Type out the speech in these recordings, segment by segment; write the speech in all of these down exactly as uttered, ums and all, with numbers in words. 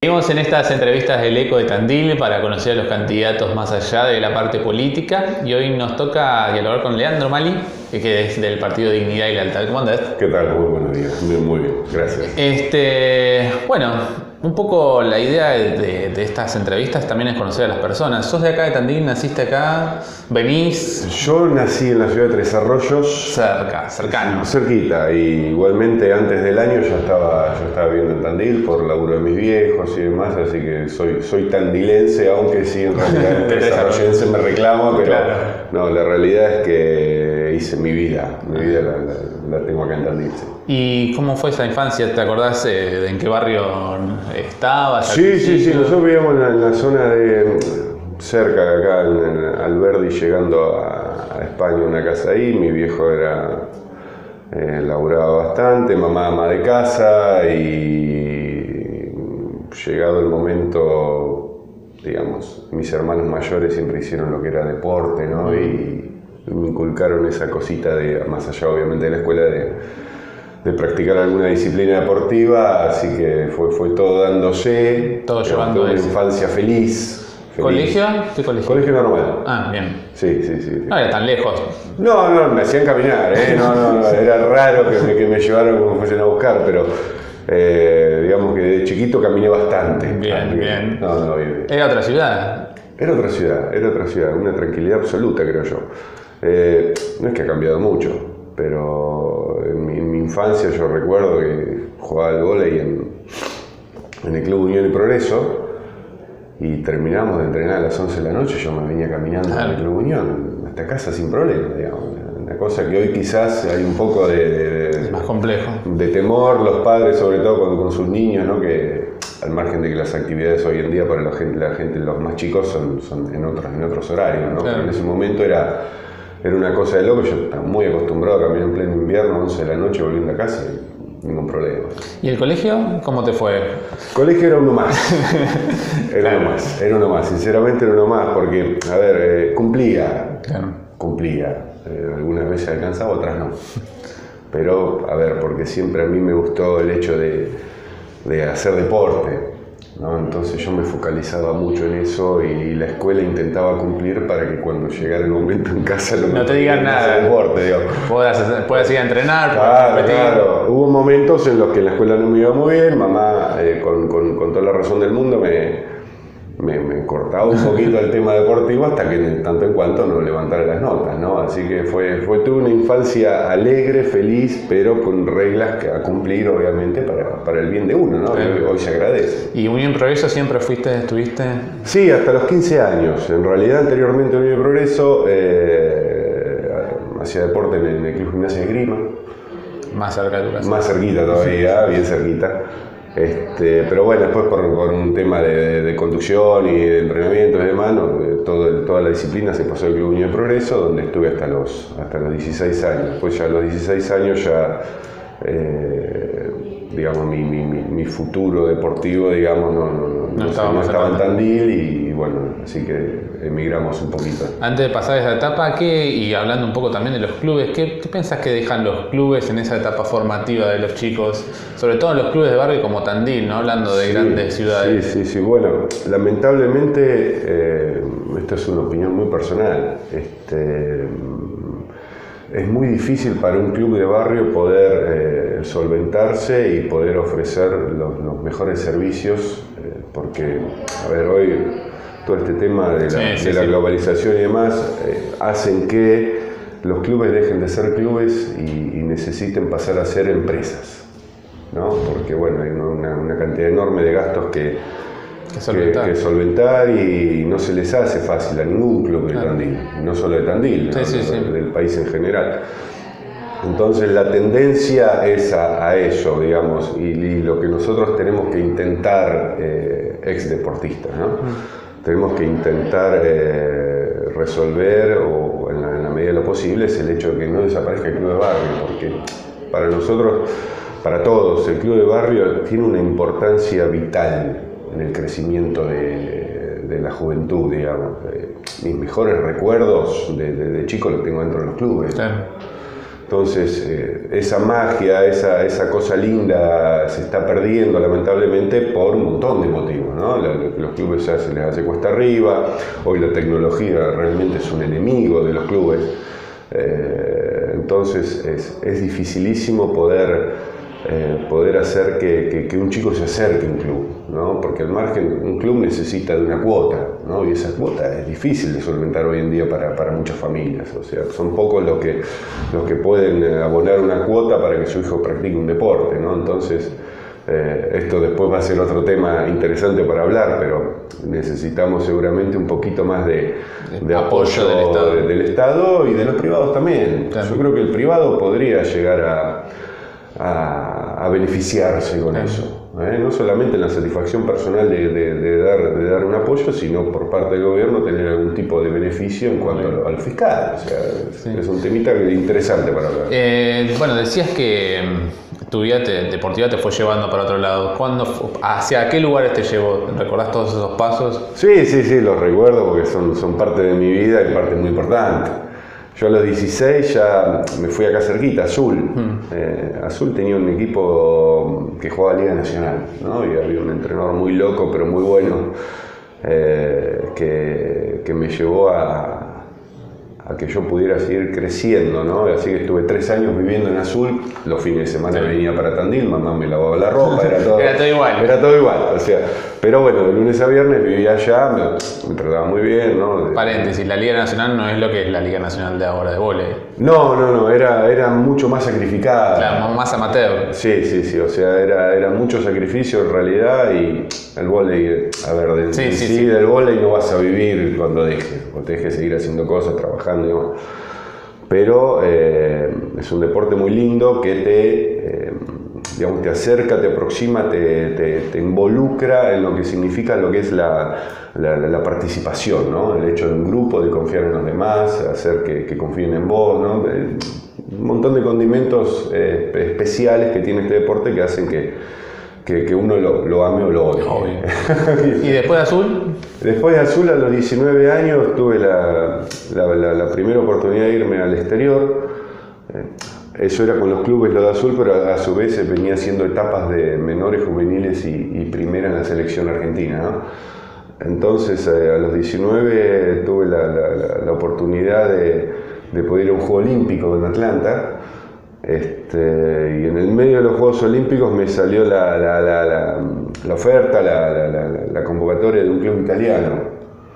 Seguimos en estas entrevistas del Eco de Tandil para conocer a los candidatos más allá de la parte política y hoy nos toca dialogar con Leandro Mali, que es del Partido Dignidad y Lealtad. ¿Cómo andás? ¿Qué tal? Muy buenos días. Muy, muy bien, gracias. Este, bueno, un poco la idea de, de estas entrevistas también es conocer a las personas. ¿Sos de acá de Tandil? ¿Naciste acá? ¿Venís? Yo nací en la ciudad de Tres Arroyos. Cerca, cercano. Cerquita, y igualmente antes del año ya estaba, ya estaba viviendo en Tandil por laburo de mis viejos y demás, así que soy, soy tandilense, aunque sí en realidad Tres Arroyense me reclamo, pero claro. No, la realidad es que hice mi vida, mi vida la, la, la tengo acá en Tandil. Sí. ¿Y cómo fue esa infancia? ¿Te acordás eh, de en qué barrio estabas? Sí, sí, sí, nosotros vivíamos en la, en la zona de cerca de acá, en, en Alberdi, llegando a, a España, una casa ahí. Mi viejo era eh, laburaba bastante, mamá ama de casa, y llegado el momento, digamos, mis hermanos mayores siempre hicieron lo que era deporte, ¿no? Y, y me inculcaron esa cosita de, más allá obviamente de la escuela, de de practicar alguna disciplina deportiva, así que fue, fue todo dándose, todo llevando una eso. Infancia feliz, feliz. ¿Colegio? ¿Qué colegio? Colegio normal. Ah, bien. Sí, sí, sí. No era tan lejos. No, no, me hacían caminar, ¿eh? No, no, no, era raro que me, que me llevaran como fuesen a buscar, pero eh, digamos que de chiquito caminé bastante. Bien, bien. No, no, bien, bien. ¿Era otra ciudad? Era otra ciudad, era otra ciudad, una tranquilidad absoluta, creo yo. Eh, no es que ha cambiado mucho, pero en mi, en mi infancia yo recuerdo que jugaba al vóley en, en el Club Unión y Progreso, y terminamos de entrenar a las once de la noche, yo me venía caminando al Club Unión hasta casa sin problema, digamos. Una cosa que hoy quizás hay un poco de, de, de, más complejo. de temor, los padres sobre todo con, con sus niños, ¿no? Que al margen de que las actividades hoy en día para la gente, la gente los más chicos son, son en, otros, en otros horarios, ¿no? Claro. Pero en ese momento era... Era una cosa de loco, yo estaba muy acostumbrado a caminar en pleno invierno, once de la noche, volviendo a casa, y ningún problema. ¿Y el colegio? ¿Cómo te fue? El colegio era uno más. Era claro. uno más, era uno más, sinceramente era uno más, porque, a ver, eh, cumplía, claro. cumplía. Eh, algunas veces alcanzaba, otras no. Pero, a ver, porque siempre a mí me gustó el hecho de, de hacer deporte, ¿no? Entonces yo me focalizaba mucho en eso, y la escuela intentaba cumplir para que cuando llegara el momento en casa no te digan nada, deporte, digo. Puedas, puedas ir a entrenar, claro, claro. Hubo momentos en los que en la escuela no me iba muy bien, mamá eh, con, con, con toda la razón del mundo me, me, me cortaba un poquito el tema deportivo hasta que tanto en cuanto no levantara las notas, ¿no? Así que fue, fue tuve una infancia alegre, feliz, pero con reglas que a cumplir obviamente para, para el bien de uno, ¿no? Hoy, hoy se agradece. ¿Y Unión Progreso siempre fuiste, estuviste? Sí, hasta los quince años. En realidad anteriormente Unión Progreso eh, hacía deporte en el, en el Club Gimnasia de Grima. Más cerca de tu casa. Más cerquita todavía, bien cerquita. Este, pero bueno, después por, por un tema de, de, de conducción y de entrenamiento y demás, no, todo, toda la disciplina se pasó al Club Unión de Progreso, donde estuve hasta los, hasta los dieciséis años. Después ya a los dieciséis años ya, eh, digamos, mi, mi, mi, mi futuro deportivo, digamos, no, no, no, no, estaba, no estaba en Tandil, y, y bueno, así que emigramos un poquito. Antes de pasar esa etapa, ¿qué, y hablando un poco también de los clubes, ¿qué, qué pensás que dejan los clubes en esa etapa formativa de los chicos? Sobre todo en los clubes de barrio como Tandil, ¿no? Hablando de sí, grandes ciudades. Sí, sí, sí. Bueno, lamentablemente, eh, esto es una opinión muy personal, este, es muy difícil para un club de barrio poder eh, solventarse y poder ofrecer los, los mejores servicios, eh, porque, a ver, hoy todo este tema de la, sí, sí, de la sí. globalización y demás eh, hacen que los clubes dejen de ser clubes y, y necesiten pasar a ser empresas, ¿no? Porque bueno, hay una, una cantidad enorme de gastos que, que, solventar. que, que solventar, y no se les hace fácil a ningún club de claro. Tandil, no solo de Tandil, sí, ¿no? sí, sí. del país en general. Entonces la tendencia es a, a eso, digamos, y, y lo que nosotros tenemos que intentar, eh, ex deportistas, ¿no? Mm. Tenemos que intentar eh, resolver, o en la, en la medida de lo posible, es el hecho de que no desaparezca el club de barrio, porque para nosotros, para todos, el club de barrio tiene una importancia vital en el crecimiento de, de la juventud, digamos. Mis mejores recuerdos de, de, de chico los tengo dentro de los clubes. Claro. Entonces, eh, esa magia, esa, esa cosa linda se está perdiendo lamentablemente por un montón de motivos, ¿no? Los clubes ya se les hace cuesta arriba, hoy la tecnología realmente es un enemigo de los clubes, eh, entonces es, es dificilísimo poder... Eh, poder hacer que, que, que un chico se acerque a un club, ¿no? Porque al margen, un club necesita de una cuota, ¿no? Y esa cuota es difícil de solventar hoy en día para, para muchas familias, o sea, son pocos los que, los que pueden abonar una cuota para que su hijo practique un deporte, ¿no? Entonces, eh, esto después va a ser otro tema interesante para hablar, pero necesitamos seguramente un poquito más de, de apoyo, apoyo del, Estado. De, del Estado y de los privados también. Claro. Yo creo que el privado podría llegar a A, a beneficiarse con eso, ¿eh? No solamente en la satisfacción personal de, de, de, dar, de dar un apoyo, sino por parte del gobierno tener algún tipo de beneficio en cuanto a al fiscal. O sea, sí. Es un temita interesante para hablar. Eh, bueno, decías que tu vida te, deportiva te fue llevando para otro lado. ¿Cuándo, ¿Hacia qué lugares te llevó? ¿Recordás todos esos pasos? Sí, sí, sí, los recuerdo porque son, son parte de mi vida y parte muy importante. Yo a los dieciséis ya me fui acá cerquita, Azul. Mm. Eh, Azul tenía un equipo que jugaba Liga Nacional, ¿no? Y había un entrenador muy loco, pero muy bueno, eh, que, que me llevó a, a que yo pudiera seguir creciendo, ¿no? Así que estuve tres años viviendo en Azul, los fines de semana sí. venía para Tandil, mamá me lavaba la ropa, era todo, era todo igual. Era todo igual, o sea, pero bueno, de lunes a viernes vivía allá, me, me trataba muy bien, ¿no? Paréntesis, la Liga Nacional no es lo que es la Liga Nacional de ahora de vóley. No, no, no, era, era mucho más sacrificada. Claro, más amateur. Sí, sí, sí, o sea, era, era mucho sacrificio en realidad y el vóley, a ver, de, sí, sí, sí, sí, del vóley no vas a vivir cuando dejes, cuando dejes de seguir haciendo cosas, trabajando y demás. Pero eh, es un deporte muy lindo que te, eh, digamos, te acerca, te aproxima, te, te, te involucra en lo que significa lo que es la, la, la participación, ¿no? El hecho de un grupo, de confiar en los demás, hacer que, que confíen en vos, ¿no? Un montón de condimentos eh, especiales que tiene este deporte que hacen que, que, que uno lo, lo ame o lo odie. ¿Y después de Azul? Después de Azul, a los diecinueve años, tuve la, la, la, la primera oportunidad de irme al exterior. Eso era con los clubes, lo de Azul, pero a su vez venía haciendo etapas de menores, juveniles y, y primera en la selección argentina, ¿no? Entonces, eh, a los diecinueve tuve la, la, la oportunidad de, de poder ir a un Juego Olímpico en Atlanta. Este, y en el medio de los Juegos Olímpicos me salió la, la, la, la, la oferta, la, la, la, la convocatoria de un club italiano.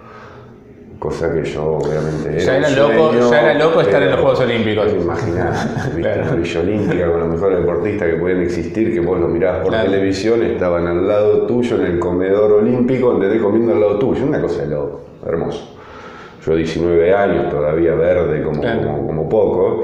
Cosa que yo obviamente ya era, era loco, sueño, ya era loco estar en los Juegos Olímpicos. Imaginate, viste, claro. Una Villa Olímpica con los mejores deportistas que podían existir, que vos los mirabas por claro. televisión, estaban al lado tuyo en el comedor olímpico, donde comiendo al lado tuyo, una cosa de loco, hermoso. Yo diecinueve años, todavía verde como, claro. como, como poco.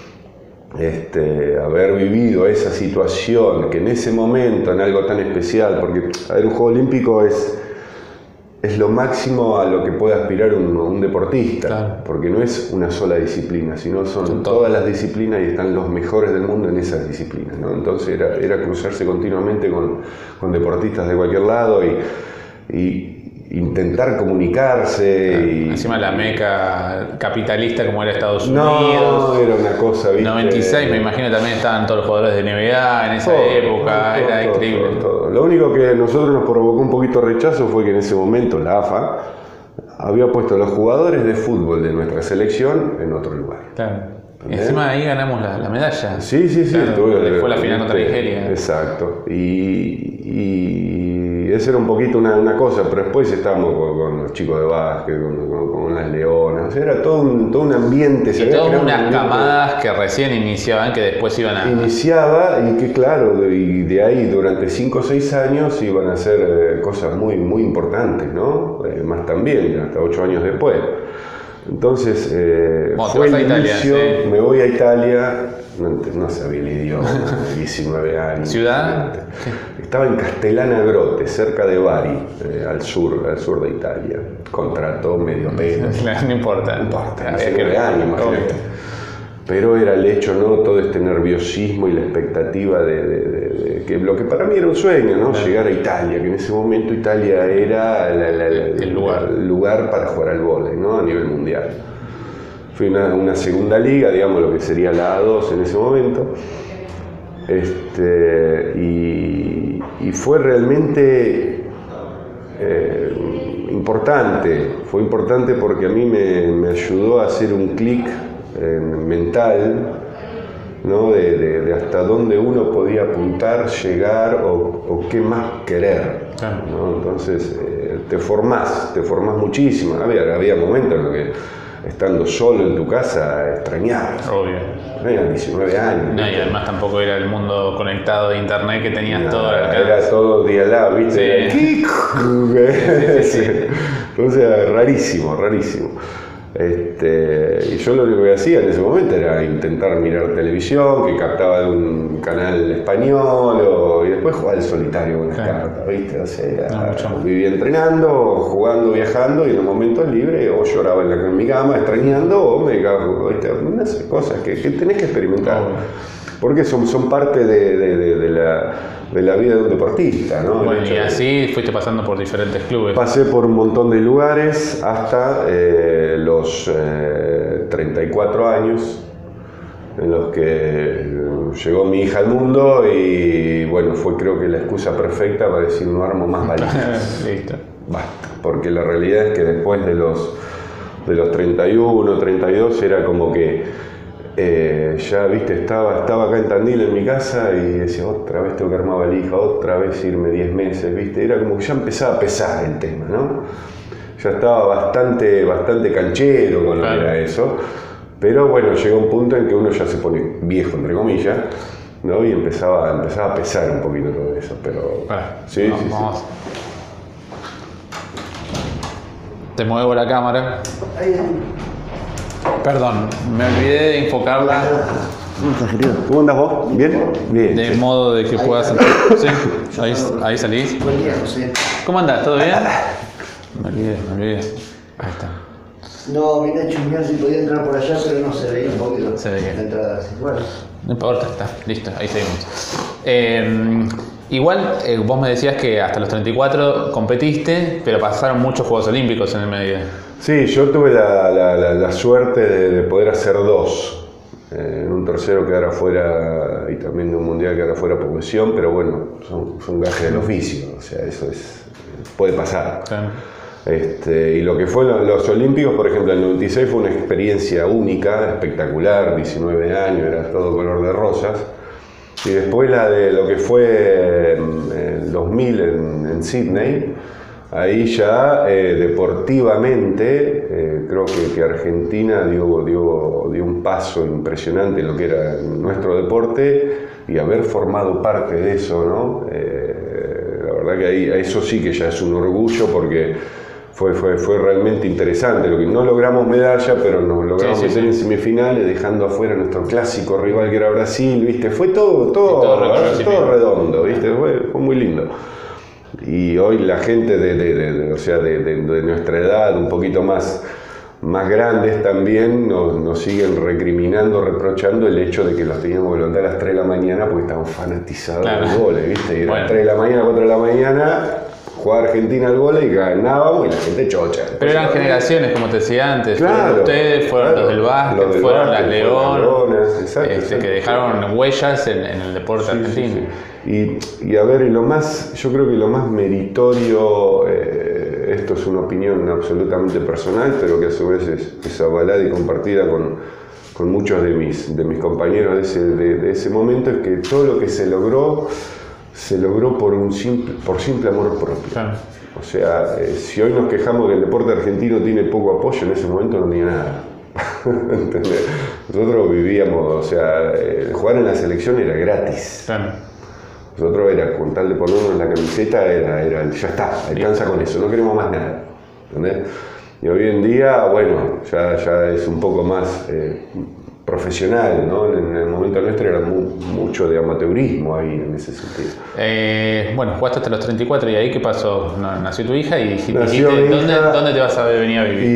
Este, haber vivido esa situación, que en ese momento, en algo tan especial, porque a ver, un Juego Olímpico es, es lo máximo a lo que puede aspirar un, un deportista, claro. porque no es una sola disciplina, sino son, son todas las disciplinas y están los mejores del mundo en esas disciplinas, ¿no? Entonces era, era cruzarse continuamente con, con deportistas de cualquier lado y, y intentar comunicarse. Claro. Y, encima la meca capitalista como era Estados Unidos. No, era una cosa, ¿viste? noventa y seis me imagino también estaban todos los jugadores de N B A en esa todo, época, todo, era todo, increíble. Todo, todo. Lo único que a nosotros nos provocó un poquito de rechazo fue que en ese momento la A F A había puesto a los jugadores de fútbol de nuestra selección en otro lugar. Claro. Y encima ahí ganamos la, la medalla. Sí, sí, sí. Claro, tuve, fue la final contra Nigeria. Exacto. Y, y esa era un poquito una, una cosa, pero después estábamos con, con los chicos de básquet, con, con, con las leonas. Era todo un, todo un ambiente. Y todas unas camadas que recién iniciaban, que después iban a... Iniciaba y que claro, de, y de ahí durante cinco o seis años iban a hacer eh, cosas muy, muy importantes, ¿no? Eh, más también, hasta ocho años después. Entonces, eh, bueno, fue el Italia, inicio, sí. Me voy a Italia, no, no sabía el idioma, diecinueve años. ¿Ciudad? Estaba en Castellana Grotte, cerca de Bari, eh, al sur, al sur de Italia. Contrato medio pelo. No importa. No importa, diecinueve años, imagínate. Pero era el hecho, ¿no? Todo este nerviosismo y la expectativa de, de, de, de que lo que para mí era un sueño, ¿no? Claro. Llegar a Italia, que en ese momento Italia era la, la, la, el lugar. el lugar para jugar al vóley, ¿no? A nivel mundial. fui a una, una segunda liga, digamos lo que sería la A dos en ese momento. Este, y, y fue realmente eh, importante, fue importante porque a mí me, me ayudó a hacer un clic eh, mental, ¿no? de, de, de hasta dónde uno podía apuntar, llegar o, o qué más querer, ¿no? Entonces eh, te formás, te formás muchísimo. Había, había momentos en los que estando solo en tu casa extrañabas. Obvio. Tenías diecinueve años. No, y además tampoco era el mundo conectado de internet que tenías no, todo al alcance. Era todo dialado, ¿viste? Sí. Sí, sí, sí. Entonces era rarísimo, rarísimo. Este, y yo lo único que hacía en ese momento era intentar mirar televisión, que captaba de un canal español, o, y después jugar al solitario con las claro. cartas, ¿viste? O sea, no, vivía entrenando, jugando, viajando, y en los momentos libres o lloraba en, la, en mi cama extrañando, o me cago, ¿viste? Unas cosas que, que tenés que experimentar. Oh. Porque son, son parte de, de, de, de, la, de la vida de un deportista, ¿no? Bueno, y así fuiste pasando por diferentes clubes. Pasé por un montón de lugares hasta eh, los eh, treinta y cuatro años, en los que llegó mi hija al mundo y, bueno, fue creo que la excusa perfecta para decir no armo más valijas. Listo. Basta, porque la realidad es que después de los, de los treinta y uno, treinta y dos era como que Eh, ya, viste, estaba, estaba acá en Tandil en mi casa y decía, otra vez tengo que armar valija, otra vez irme diez meses, viste, era como que ya empezaba a pesar el tema, ¿no? Ya estaba bastante, bastante canchero con lo claro. que era eso, pero bueno, llegó un punto en que uno ya se pone viejo, entre comillas, ¿no? Y empezaba, empezaba a pesar un poquito todo eso, pero... Bueno, sí, vamos, sí, vamos. sí. Te muevo la cámara. Perdón, me olvidé de enfocarla. ¿Cómo estás, querido? ¿Cómo andas vos? ¿Bien? Bien. De sí. modo de que puedas... Sí, ahí, ahí salís. Buen día, José. ¿Cómo andás? ¿Todo bien? Me olvidé, me olvidé. Ahí está. No, vine a chusmear si podía entrar por allá, pero no se veía un poquito. Se veía. La entrada así. Bueno. No importa, está, listo, ahí seguimos. Eh, igual, eh, vos me decías que hasta los treinta y cuatro competiste, pero pasaron muchos Juegos Olímpicos en el medio. Sí, yo tuve la, la, la, la suerte de, de poder hacer dos. Eh, en un tercero quedar afuera y también de un mundial quedar afuera por lesión, pero bueno, son, son gajes del oficio, o sea, eso es, puede pasar. Sí. Este, y lo que fue los Olímpicos, por ejemplo, el noventa y seis fue una experiencia única, espectacular, diecinueve años, era todo color de rosas. Y después la de lo que fue el dos mil en, en Sydney, ahí ya eh, deportivamente eh, creo que, que Argentina dio, dio, dio un paso impresionante en lo que era nuestro deporte, y haber formado parte de eso, ¿no? Eh, la verdad que ahí, eso sí que ya es un orgullo, porque Fue, fue, fue realmente interesante. Lo que no logramos medalla, pero nos logramos sí, sí, meter sí. en semifinales, dejando afuera a nuestro clásico rival que era Brasil, ¿viste? Fue todo, todo, todo, redondo, todo redondo, ¿viste? Fue, fue muy lindo. Y hoy la gente de, de, de, de, o sea, de, de, de nuestra edad, un poquito más, más grandes también, nos, nos siguen recriminando, reprochando el hecho de que los teníamos que levantar a las tres de la mañana porque estaban fanatizados claro. del goles, ¿viste? Y a bueno. las tres de la mañana, cuatro de la mañana... jugaba Argentina al vóley y ganábamos y la gente chocha. Pero eran generaciones, como te decía antes. Claro, fueron ustedes, fueron claro, los del básquet, los del fueron básquet, las León, Leones, exacto, este, exacto, que dejaron exacto. huellas en, en el deporte sí, argentino. Sí, sí. Y, y a ver, y lo más, yo creo que lo más meritorio, eh, esto es una opinión absolutamente personal, pero que a su vez es, es avalada y compartida con, con muchos de mis, de mis compañeros de ese, de, de ese momento, es que todo lo que se logró, se logró por, un simple, por simple amor propio. Claro. O sea, eh, si hoy nos quejamos que el deporte argentino tiene poco apoyo, en ese momento no tenía nada. ¿Entendés? Nosotros vivíamos, o sea, eh, jugar en la selección era gratis. Claro. Nosotros era, con tal de ponernos en la camiseta, era, era ya está, alcanza con eso, no queremos más nada. ¿Entendés? Y hoy en día, bueno, ya, ya es un poco más eh, profesional, ¿no? En el momento nuestro era mu mucho de amateurismo ahí en ese sentido. Eh, bueno, jugaste hasta los treinta y cuatro y ahí ¿qué pasó? Nació tu hija y dijiste, ¿dónde, hija, ¿dónde te vas a venir a vivir?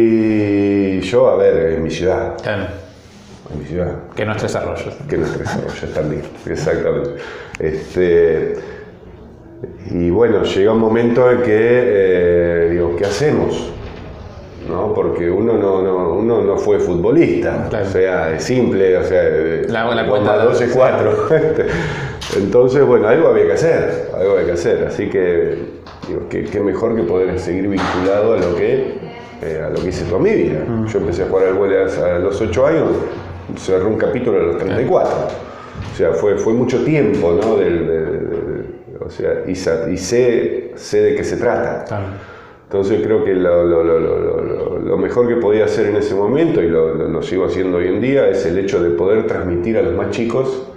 Y yo, a ver, en mi ciudad. Claro. En mi ciudad. Que no es Tres Arroyos. Que no es Tres Arroyos, también, exactamente. Este, y bueno, llega un momento en que, eh, digo, ¿qué hacemos? ¿no? Porque uno no, no, uno no fue futbolista, claro. O sea, es simple, o sea, la, la cuenta dos es cuatro. Entonces, bueno, algo había que hacer, algo había que hacer, así que, digo, qué, qué mejor que poder seguir vinculado a lo que, eh, a lo que hice toda mi vida. Mm. Yo empecé a jugar al vóley a los ocho años, cerré un capítulo a los treinta y cuatro. O sea, fue, fue mucho tiempo, ¿no? Del, de, de, de, o sea, y, y sé, sé de qué se trata. Claro. Entonces creo que lo, lo, lo, lo, lo mejor que podía hacer en ese momento, y lo, lo, lo sigo haciendo hoy en día, es el hecho de poder transmitir a los más chicos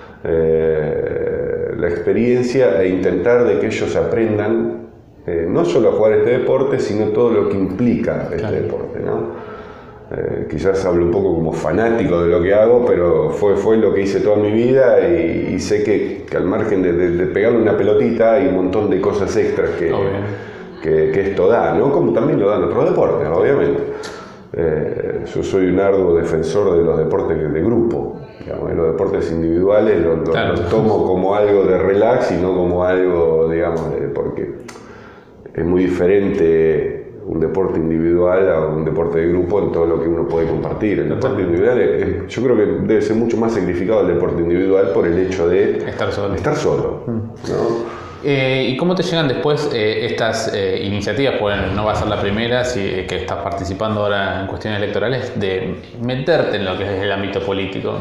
eh, la experiencia e intentar de que ellos aprendan eh, no solo a jugar este deporte, sino todo lo que implica este claro. deporte, ¿no? Eh, quizás hablo un poco como fanático de lo que hago, pero fue, fue lo que hice toda mi vida y, y sé que, que al margen de, de, de pegarle una pelotita hay un montón de cosas extras que, que, que esto da, ¿no? Como también lo dan otros deportes, obviamente. Eh, yo soy un arduo defensor de los deportes de grupo, digamos, los deportes individuales los, los, claro. los tomo como algo de relax y no como algo, digamos, de, porque es muy diferente un deporte individual a un deporte de grupo en todo lo que uno puede compartir. El deporte individual, es, yo creo que debe ser mucho más sacrificado el deporte individual por el hecho de estar solo. Estar solo ¿no? Eh, ¿Y cómo te llegan después eh, estas eh, iniciativas? Bueno, no va a ser la primera, si, eh, que estás participando ahora en cuestiones electorales, de meterte en lo que es el ámbito político.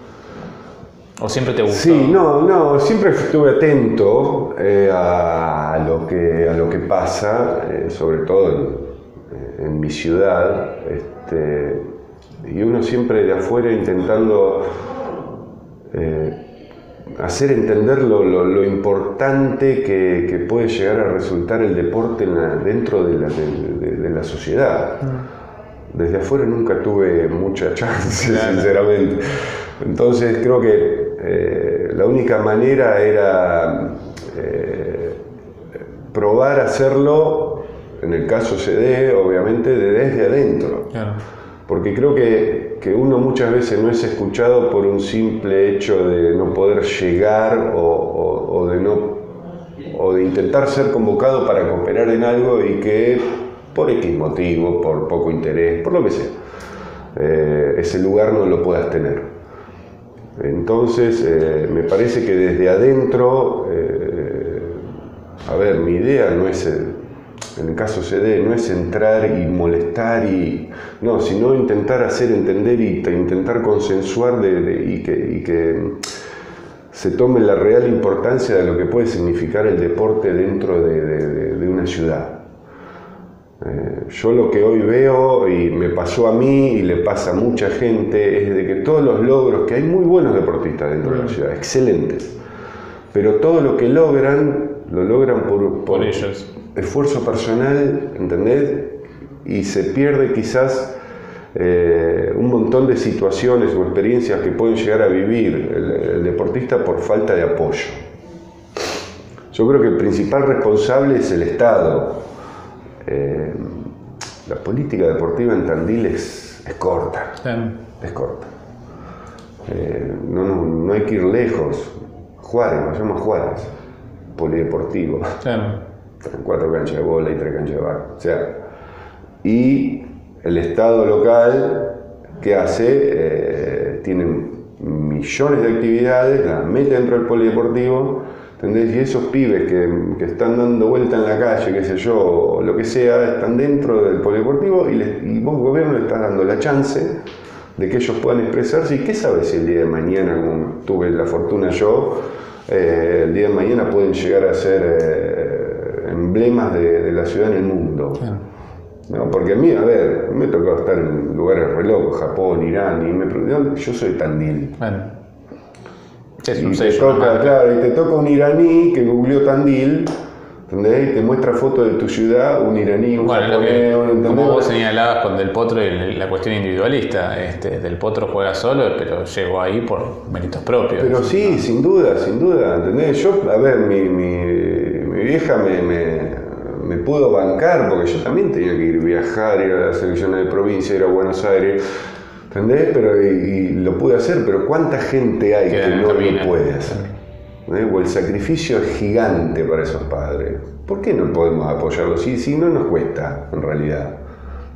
¿O siempre te gustó? Sí, no, no, siempre estuve atento eh, a, lo que, a lo que pasa, eh, sobre todo en, en mi ciudad, este, y uno siempre de afuera intentando eh, hacer entender lo, lo, lo importante que, que puede llegar a resultar el deporte en la, dentro de la, de, de, de la sociedad. Desde afuera nunca tuve mucha chance, claro. sinceramente. Entonces creo que eh, la única manera era eh, probar a hacerlo, en el caso se dé, obviamente, de desde adentro. Claro. Porque creo que, que uno muchas veces no es escuchado por un simple hecho de no poder llegar o, o, o, de, no, o de intentar ser convocado para cooperar en algo y que por X motivo, por poco interés, por lo que sea, eh, ese lugar no lo puedas tener. Entonces, eh, me parece que desde adentro, eh, a ver, mi idea no es, en el caso C D, no es entrar y molestar, y no, sino intentar hacer entender y intentar consensuar de, de, y, que, y que se tome la real importancia de lo que puede significar el deporte dentro de, de, de una ciudad. Eh, yo lo que hoy veo, y me pasó a mí y le pasa a mucha gente, es de que todos los logros, que hay muy buenos deportistas dentro de la ciudad, excelentes, pero todo lo que logran, lo logran por, por, por ellos. Esfuerzo personal, ¿entendés? Y se pierde quizás eh, un montón de situaciones o experiencias que pueden llegar a vivir el, el deportista por falta de apoyo. Yo creo que el principal responsable es el Estado. Eh, la política deportiva en Tandil es, es corta, sí. es corta. Eh, no, no, no hay que ir lejos. Juárez, nos llama Juárez, polideportivo. Sí. Cuatro canchas de bola y tres canchas de bar. O sea, y el Estado local, ¿qué hace? Eh, tienen millones de actividades, las mete dentro del polideportivo. ¿Entendés? Y esos pibes que, que están dando vuelta en la calle, qué sé yo, o lo que sea, están dentro del polideportivo y, les, y vos, gobierno, le estás dando la chance de que ellos puedan expresarse. ¿Y qué sabes si el día de mañana, como tuve la fortuna yo, eh, el día de mañana pueden llegar a ser eh, emblemas de, de la ciudad en el mundo? Sí. No, porque a mí, a ver, me ha tocado estar en lugares re locos, Japón, Irán, y me preguntan, yo soy Tandil. Bueno. Es y, te toca, claro, y te toca un iraní que googleó Tandil, ¿entendés? Y te muestra fotos de tu ciudad, un iraní, un bueno, japonés, lo que, un, como vos señalabas con Del Potro y la cuestión individualista, este, Del Potro juega solo, pero llegó ahí por méritos propios. Pero sí, ¿no? sin duda, sin duda, ¿entendés? Yo, a ver, mi, mi, mi vieja me, me, me pudo bancar, porque yo también tenía que ir viajar, ir a las selecciones de provincia, ir a Buenos Aires, ¿entendés? Pero, y, y lo pude hacer, pero ¿cuánta gente hay que no lo puede hacer? ¿Eh? O el sacrificio es gigante para esos padres. ¿Por qué no podemos apoyarlos? Si, si no nos cuesta, en realidad.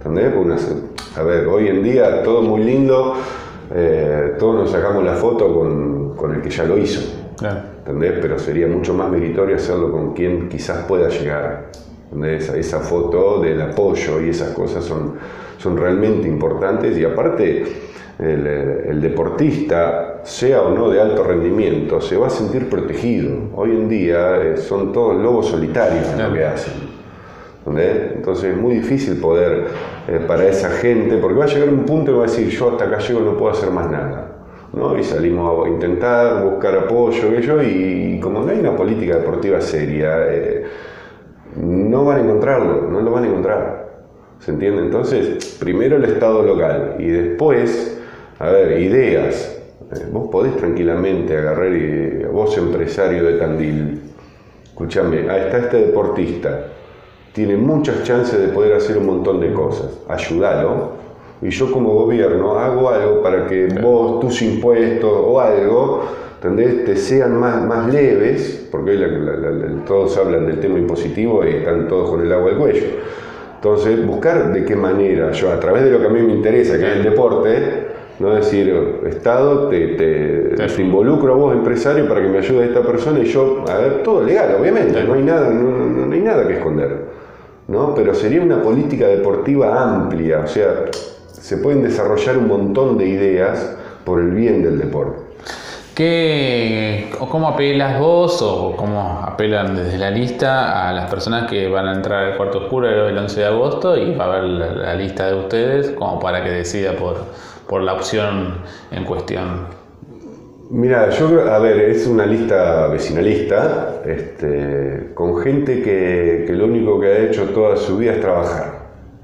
¿entendés? Una, a ver, hoy en día todo muy lindo, eh, todos nos sacamos la foto con, con el que ya lo hizo, claro. ¿Entendés? Pero sería mucho más meritorio hacerlo con quien quizás pueda llegar. Esa, esa foto del apoyo y esas cosas son, son realmente importantes, y aparte el, el deportista, sea o no de alto rendimiento, se va a sentir protegido. Hoy en día eh, son todos lobos solitarios lo que hacen, ¿entendés? Entonces es muy difícil poder eh, para esa gente, porque va a llegar un punto que va a decir, yo hasta acá llego, no puedo hacer más nada, ¿no? Y salimos a intentar buscar apoyo, aquello, y como no hay una política deportiva seria, eh, no van a encontrarlo, no lo van a encontrar, ¿se entiende? Entonces, primero el Estado local y después, a ver, ideas. Eh, vos podés tranquilamente agarrar y vos, empresario de Tandil, escuchame, ahí está este deportista, tiene muchas chances de poder hacer un montón de cosas, ayúdalo, y yo como gobierno hago algo para que vos, tus impuestos o algo, ¿entendés?, te sean más, más leves, porque hoy la, la, la, todos hablan del tema impositivo y están todos con el agua al cuello. Entonces, buscar de qué manera, yo a través de lo que a mí me interesa, que es el deporte, no decir, Estado, te, te, te involucro a vos, empresario, para que me ayude a esta persona, y yo, a ver, todo legal, obviamente, no hay nada, no, no, no hay nada que esconder, ¿no? Pero sería una política deportiva amplia, o sea, se pueden desarrollar un montón de ideas por el bien del deporte. ¿Qué, ¿Cómo apelas vos o cómo apelan desde la lista a las personas que van a entrar al cuarto oscuro el once de agosto, y va a haber la, la lista de ustedes como para que decida por, por la opción en cuestión? Mira, yo creo, a ver, es una lista vecinalista, este, con gente que, que lo único que ha hecho toda su vida es trabajar.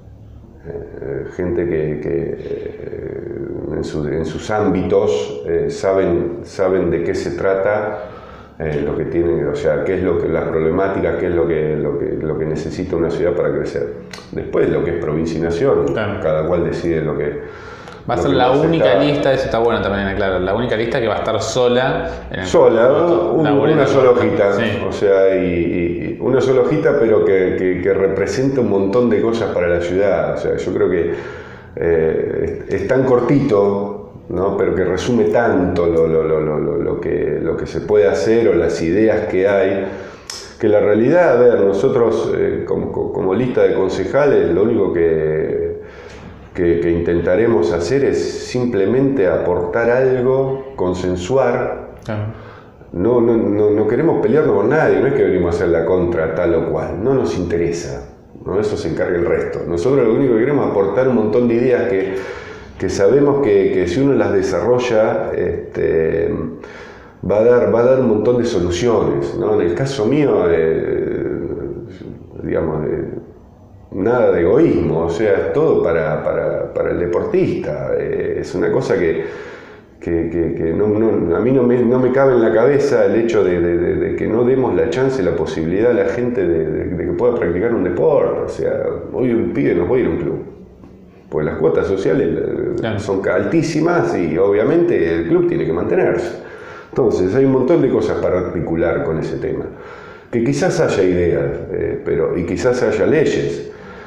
Eh, gente que, que eh, en, su, en sus ámbitos eh, saben, saben de qué se trata, eh, lo que tienen, o sea, qué es lo que, las problemáticas, qué es lo que, lo, que, lo que necesita una ciudad para crecer. Después lo que es provincia y nación, claro. Cada cual decide lo que... Va a ser la única lista, eso está bueno también, claro, la única lista que va a estar sola. En el sola, un, una sola hojita, sí. O sea, y, y una sola hojita, pero que, que, que representa un montón de cosas para la ciudad. O sea, yo creo que eh, es, es tan cortito, ¿no? Pero que resume tanto lo, lo, lo, lo, lo, que, lo que se puede hacer o las ideas que hay, que la realidad, a ver, nosotros eh, como, como lista de concejales, lo único que... Que, que intentaremos hacer es simplemente aportar algo, consensuar. Claro. No, no, no, no queremos pelearnos con nadie, no es que venimos a hacer la contra tal o cual, no nos interesa, ¿no? Eso se encarga el resto. Nosotros lo único que queremos es aportar un montón de ideas que, que sabemos que, que si uno las desarrolla, este, va, a dar, va a dar un montón de soluciones, ¿no? En el caso mío, eh, digamos, eh, nada de egoísmo, o sea, es todo para, para, para el deportista. Eh, es una cosa que, que, que, que no, no, a mí no me, no me cabe en la cabeza el hecho de, de, de, de que no demos la chance, la posibilidad a la gente de, de, de que pueda practicar un deporte. O sea, hoy un pibe no puede ir a un club, porque las cuotas sociales claro. son altísimas y obviamente el club tiene que mantenerse. Entonces hay un montón de cosas para articular con ese tema. Que quizás haya ideas, eh, pero, y quizás haya leyes,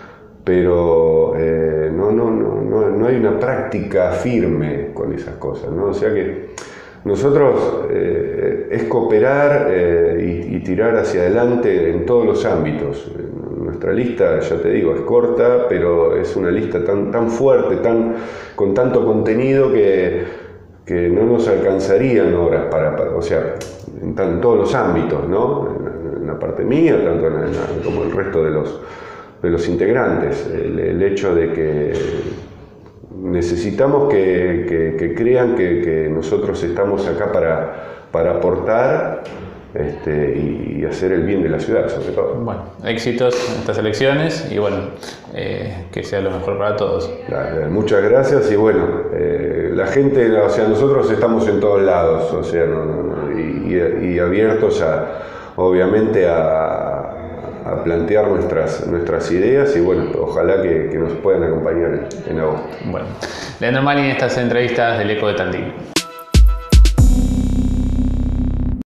pero eh, no, no, no, no, no hay una práctica firme con esas cosas, ¿no? O sea que nosotros eh, es cooperar eh, y, y tirar hacia adelante en todos los ámbitos. Nuestra lista, ya te digo, es corta, pero es una lista tan, tan fuerte, tan, con tanto contenido que, que no nos alcanzarían horas para, para o sea, en, en todos los ámbitos, ¿no? En, en la parte mía, tanto en, en, como el resto de los de los integrantes, el, el hecho de que necesitamos que, que, que crean que, que nosotros estamos acá para, para aportar este, y, y hacer el bien de la ciudad, sobre todo. Bueno, éxitos en estas elecciones y bueno, eh, que sea lo mejor para todos. Muchas gracias y bueno, eh, la gente, o sea, nosotros estamos en todos lados, o sea, no, no, no, y, y, y abiertos a, obviamente, a a plantear nuestras, nuestras ideas y bueno, ojalá que, que nos puedan acompañar en agosto. Bueno, Leandro Malin, estas entrevistas del Eco de Tandil.